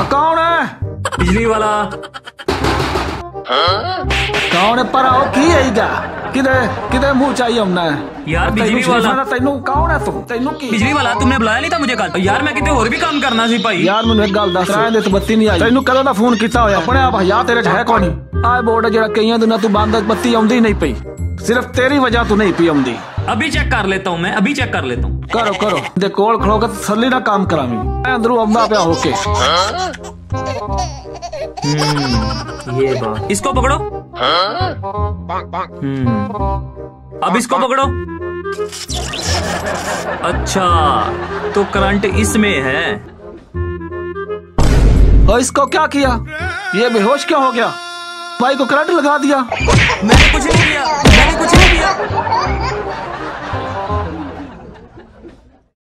कौन है? बिजली वाला। कौन है? पर आओ की आएगा किधे किधे मुंह चाहिए हमने यार बिजली वाला। तेनू कौन है तू? तेनू की बिजली वाला तुमने बुलाया नहीं था मुझे कल यार, मैं किते और भी काम करना सी भाई। यार मैनू एक गल दस, किराए दे तो बत्ती नहीं आई। तेनू कदों दा फोन कीता होया? अपने आप हया तेरे च है कोई नहीं? आए बोर्ड जेड़ा कई दिनों तू बंद, बत्ती आउंदी नहीं पई, सिर्फ तेरी वजह तू नहीं पई आउंदी। अभी चेक कर लेता हूँ, मैं अभी चेक कर लेता हूँ। करो करो, दे कोल खड़ो के तसल्ली ना काम करावी। मैं अंदरों आउंदा पिया होके। ये बात, इसको पकड़ो। अब इसको पकड़ो। अच्छा तो करंट इसमें है। और इसको क्या किया? ये बेहोश क्यों हो गया? भाई को करंट लगा दिया। मैंने कुछ नहीं किया, मैंने कुछ नहीं किया।